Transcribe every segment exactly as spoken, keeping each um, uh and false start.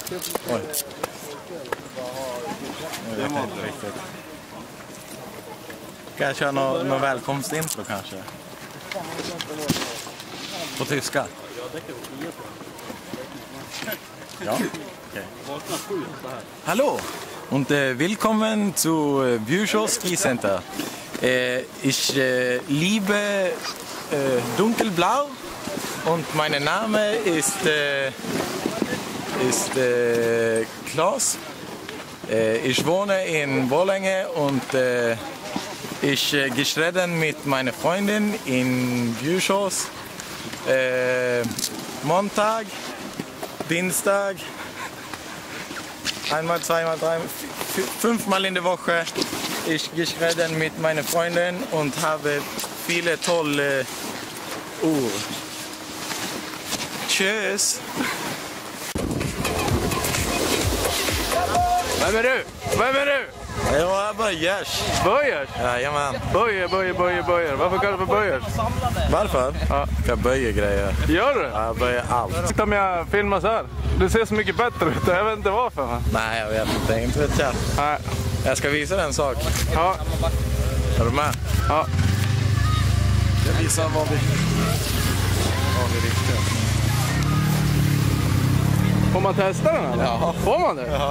Oj. Det var inte riktigt. Ska jag köra någon, någon välkomstintro kanske? På tyska? Ja, okej. Hallo und äh, willkommen zu äh, Bjursås Skicenter. Äh, ich äh, liebe äh, dunkelblau und mein Name ist, äh, ist äh, Klaus. Äh, ich wohne in Borlänge und äh, ich äh, geschritten mit meiner Freundin in Bjursås. Äh, Montag, Dienstag, einmal, zweimal, dreimal, fünfmal in der Woche. Ich geschritten mit meiner Freundin und habe viele tolle Uhr. Tschüss! Vem är du? Vem är du? Jag är Böjers. Böjers? Jajamän. Böjer, böjer, böjer, böjer. Varför kallar du för Böjers? Varför? Ja. Jag böjer grejer. Gör du? Ja, jag böjer allt. Titta om jag filmar så här. Du ser så mycket bättre ut. Jag vet inte varför. Va? Nej, jag vet inte. Inte vet jag. Nej. Jag ska visa dig en sak. Ja. Är du med? Ja. Jag visar vad vi... Vad vi riktigt. Får man testa den eller? Ja. Får man det? Ja.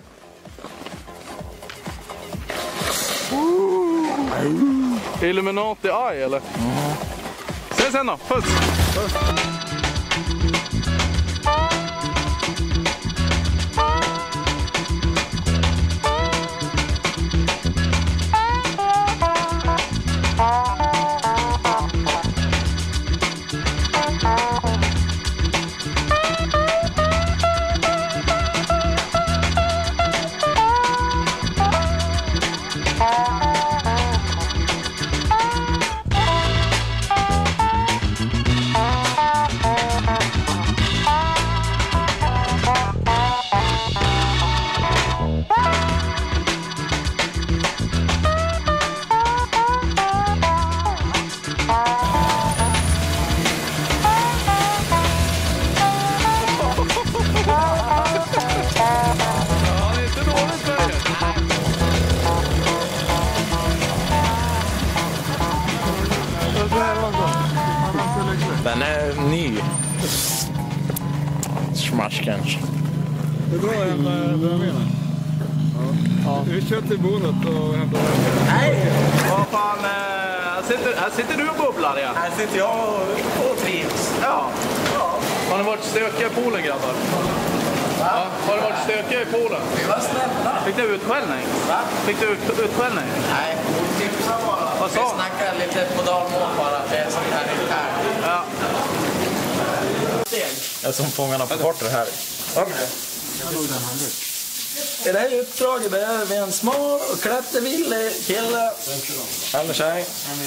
Illuminati Eye eller? Mm. Ses sen då, puss! Puss. Den är ny. Smaskens. Det är bra att hämta drömmen. Ja. Vi kör till bordet och hämtar drömmen. Nej! Vad fan, här sitter, här sitter du och bubblar igen. Här sitter jag och trivs. Ja. Ja. Har ni varit stökiga i poolen, grabbar? Ja. Har ni varit stökiga i poolen? Vi var snälla. Fick du utskällning? Va? Fick du ut, utskällning? Nej, tipsa bara. Vad sa? Vi snackar lite på dalmål bara. Det är sånt här internt. Ja. Jag är som fångarna på kortet här. I det här uppdraget behöver vi en smal och klättervillig kille. Eller tjej.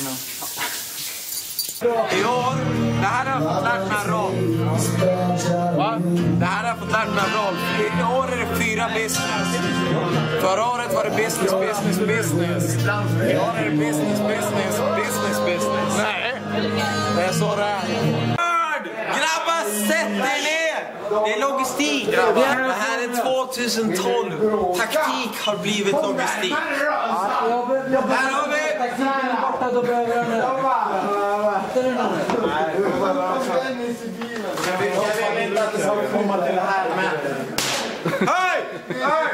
I år, det här har jag fått lärt mig en roll. Va? Det här har jag fått lärt mig en roll. I år är det fyra business. Förra året var det business, business, business. I år är det business, business, business, business. Nej. Det är så det är. Grabbar, sätt dig ner! Det är logistik, grabbar. Det här är tjugohundratolv. Taktik har blivit logistik. Här har vi... Jag vill inte att det ska komma till det här med. Hej! Hej!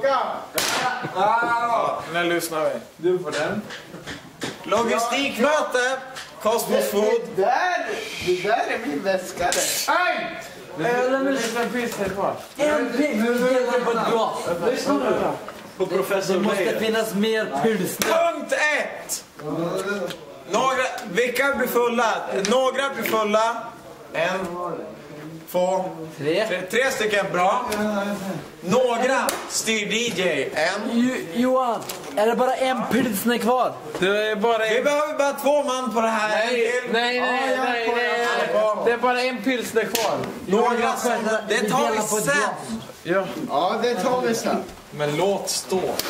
Nu lyssnar vi. Du får den. Logistikmöte. Cosmos Food. Det där, det där är min väska. Hej! Eller nu ska en pist här kvar. En pist på ett glas. Lyssna nu. På professor Det måste finnas mer pilsner. Punkt ett. Några, vilka blir fulla? Några blir fulla. En, två, Tre. tre, tre stycken bra. Några styr D J. En. Jo, Johan, är det bara en pilsner kvar? Det är bara Vi en... behöver bara två man på det här. Nej, nej, nej, nej, nej. Det är bara en pilsner kvar. Några som... Det tar vi sen. Ja. Ja, det tar vi sen. Men låt stå.